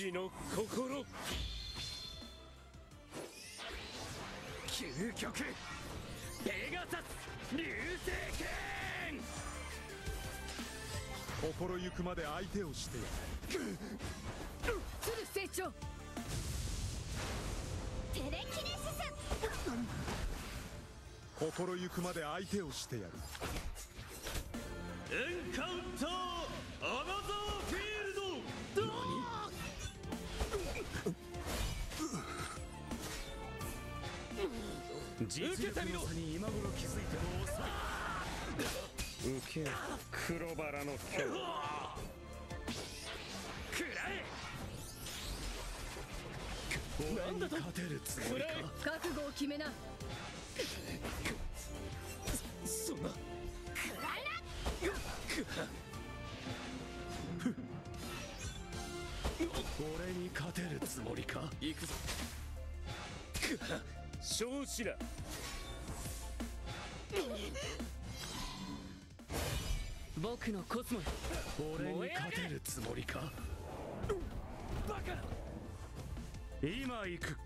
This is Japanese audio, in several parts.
死の心。究極ペガサス流星剣。 心ゆくまで相手をしてやる。 鶴成長テレキネシス。 心ゆくまで相手をしてやる。 エンカウンターアナザーフィールド。実力の差に今頃気づいても遅い。 受け黒バラの今日。 食らえ。 俺に勝てるつもりか。 覚悟を決めな。 そんな。 俺に勝てるつもりか。 行くぞ。少子だ。 僕のコスモよ。 俺に勝てるつもりか。 バカな。 今行く。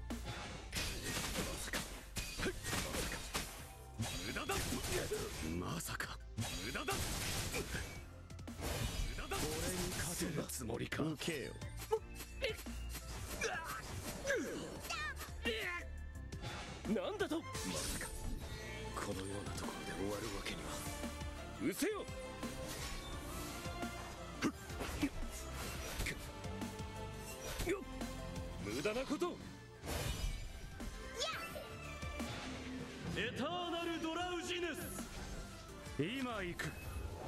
無駄だ。 まさか無駄だ。無駄だ。 俺に勝てるつもりか。受けよ。 なんだと。まさかこのようなところで終わるわけには。うせよ。無駄なこと。エターナルドラウジネス。 今行く。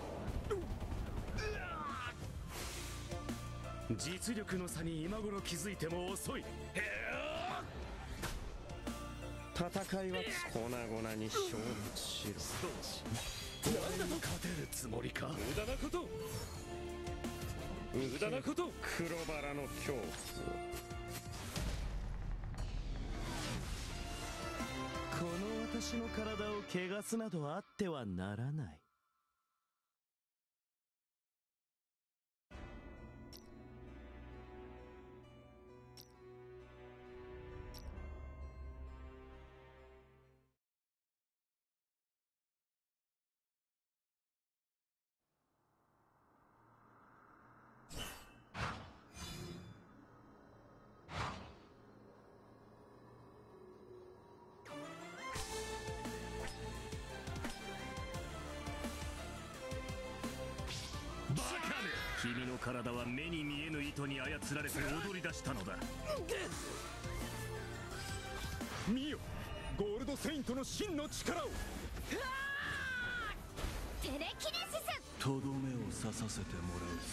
実力の差に今頃気づいても遅い。戦いは粉々に消滅しろ。俺に勝てるつもりか。 無駄なこと。無駄なこと。 黒バラの恐怖を。この私の体を汚すなどあってはならない。君の体は目に見えぬ糸に操られて踊り出したのだ。 見よ、ゴールドセイントの真の力を。 テレキネシス。 とどめを刺させてもらうぞ。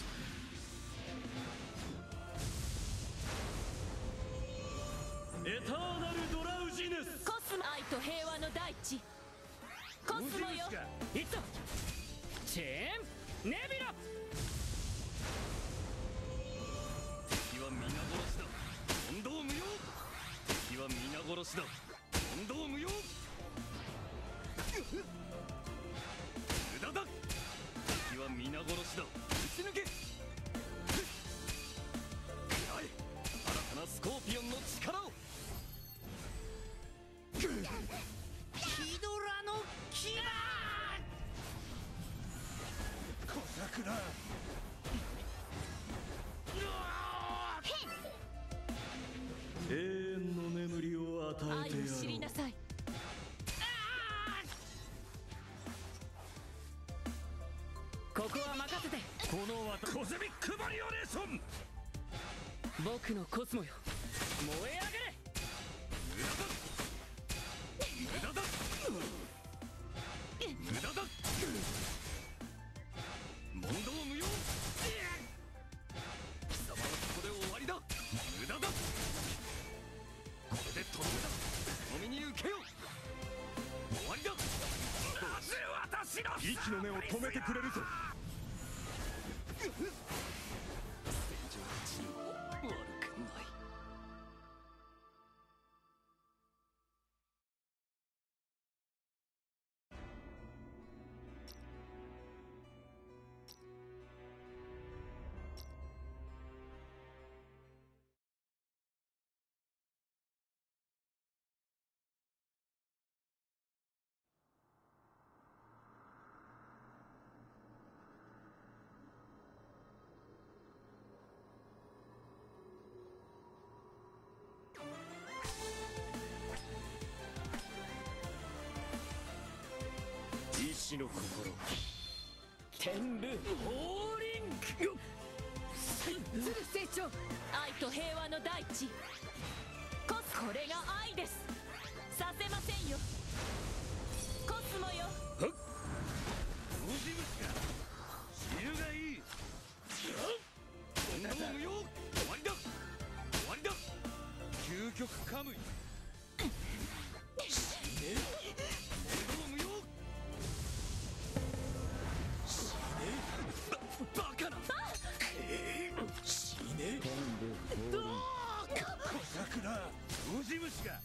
エターナルドラウジネス。 コスモ愛と平和の大地。コスモよ。 いった。チェーンネビラ。敵は皆殺しだ。問答無用。敵は皆殺しだ。問答無用。無駄だ。敵は皆殺しだ。撃ち抜け。食らえ。新たなスコーピオンの力を。ヒドラの牙。 小桜。 永遠の眠りを与え愛をてやろう。 知りなさい。ここは任せて。 この私コズミックバリオレーション。 僕のコスモよ。 燃え上がれ。無駄だ。無駄だ。無駄だ。問答無用。貴様はここで終わりだ。無駄だ。これでとどめだ。その身に受けよう。終わりだ。なぜ私の息の根を止めてくれるぞ。 戦場の治療悪くない。 私の心天部降臨成長愛と平和の大地これが愛ですさせませんよコスモよウジ虫が汁がいい頼むよ終わりだ終わりだ究極カムイ頼むよバカな死ね小桜ウジ虫が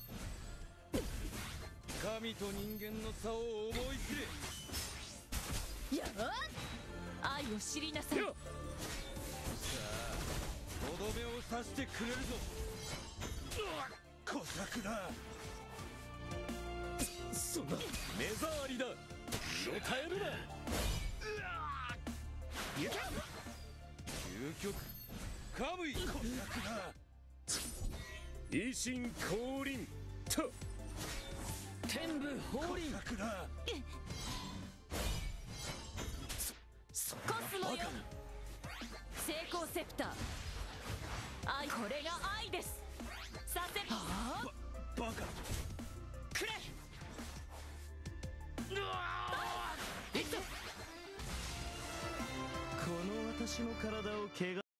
神と人間の差を思い知れやあ愛を知りなさいさあとどめを刺してくれるぞ小桜そんな目障りだうろたえるな究極カムイ小桜維新降臨と天部降臨桜コスモよ成功セプター愛これが愛ですさせバカくれこの私の体を汚